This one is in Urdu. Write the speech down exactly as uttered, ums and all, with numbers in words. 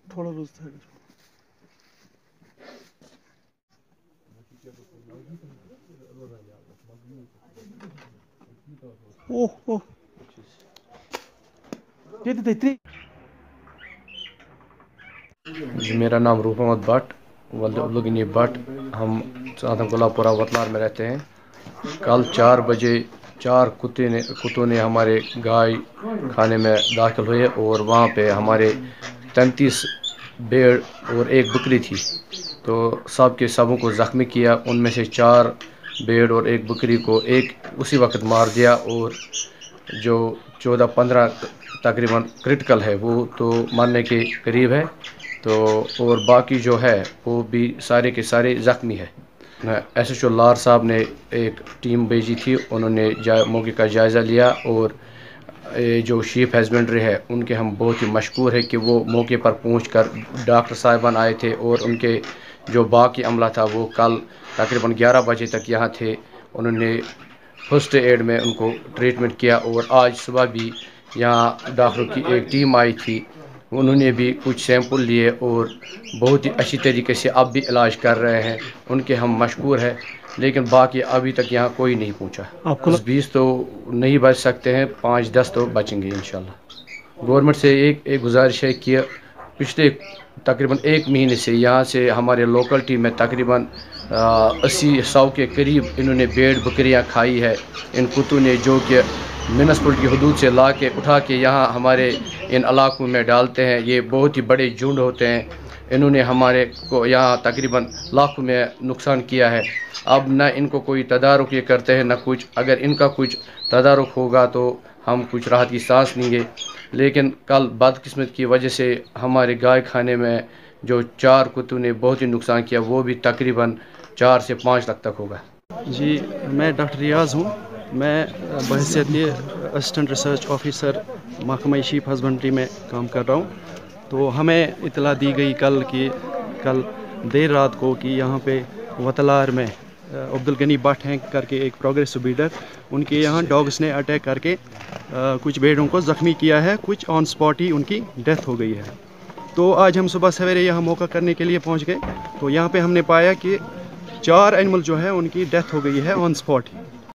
تھوڑا روز تھا اوہ اوہ جی میرا نام روح محمد بٹ ولدغنی بٹ، ہم آدم گلہ پورہ وتلار میں رہتے ہیں۔ کل چار بجے چار کتے نے کتوں نے ہمارے گائے کھانے میں داخل ہوئے اور وہاں پہ ہمارے تینتیس بھیڑ اور ایک بکری تھی، تو سب کے سبوں کو زخمی کیا۔ ان میں سے چار بھیڑ اور ایک بکری کو ایک اسی وقت مار دیا، اور جو چودہ پندرہ تقریباً کرٹیکل ہے وہ تو مرنے کے قریب ہے، تو اور باقی جو ہے وہ بھی سارے کے سارے زخمی ہے۔ ایس ایچ او لار صاحب نے ایک ٹیم بھیجی تھی، انہوں نے موقع کا جائزہ لیا، اور جو شیپ ہسبینڈری ہے ان کے ہم بہت ہی مشکور ہیں کہ وہ موقع پر پہنچ کر ڈاکٹر صاحبان آئے تھے، اور ان کے جو باقی عملہ تھا وہ کل تقریباً گیارہ بجے تک یہاں تھے۔ انہوں نے فرسٹ ایڈ میں ان کو ٹریٹمنٹ کیا، اور آج صبح بھی یہاں ڈاکٹروں کی ایک ٹیم آئی تھی، انہوں نے بھی کچھ سیمپل لیے اور بہت ہی اچھی طریقے سے اب بھی علاج کر رہے ہیں، ان کے ہم مشکور ہیں۔ لیکن باقی ابھی تک یہاں کوئی نہیں پہنچا۔ دس بیس تو نہیں بچ سکتے ہیں، پانچ دس تو بچیں گے انشاءاللہ۔ گورنمنٹ سے ایک ایک گزارش ہے کہ پچھلے تقریباً ایک مہینے سے یہاں سے ہمارے لوکلٹی میں تقریباً اسی سو کے قریب انہوں نے بھیڑ بکریاں کھائی ہے ان کتوں نے، جو کہ میونسپلٹی حدود سے لا کے اٹھا کے یہاں ہمارے ان علاقوں میں ڈالتے ہیں۔ یہ بہت ہی بڑے جھنڈ ہوتے ہیں، انہوں نے ہمارے کو یہاں تقریباً لاکھوں میں نقصان کیا ہے۔ اب نہ ان کو کوئی تدارک یہ کرتے ہیں نہ کچھ، اگر ان کا کچھ تدارک ہوگا تو ہم کچھ راحت کی سانس لیں گے۔ لیکن کل بدقسمت کی وجہ سے ہمارے گائے کھانے میں جو چار کتوں نے بہت ہی نقصان کیا، وہ بھی تقریباً چار سے پانچ لاکھ تک ہوگا۔ جی میں ڈاکٹر ریاض ہوں، میں بحیثیت اسسٹنٹ ریسرچ آفیسر محکمہ شیپ ہسبینڈری میں کام کر رہا ہوں۔ تو ہمیں اطلاع دی گئی کل کہ کل دیر رات کو کہ یہاں پہ وتلار میں عبدالغنی بٹ ہیں کر کے ایک پروگریس بیڈر، ان کے یہاں ڈاگس نے اٹیک کر کے کچھ بھیڑوں کو زخمی کیا ہے، کچھ آن سپاٹ ہی ان کی ڈیتھ ہو گئی ہے۔ تو آج ہم صبح سویرے یہاں موقع کرنے کے لیے پہنچ گئے، تو یہاں پہ ہم نے پایا کہ چار اینیمل جو ہے ان کی ڈیتھ ہو گئی ہے آن سپاٹ ہی۔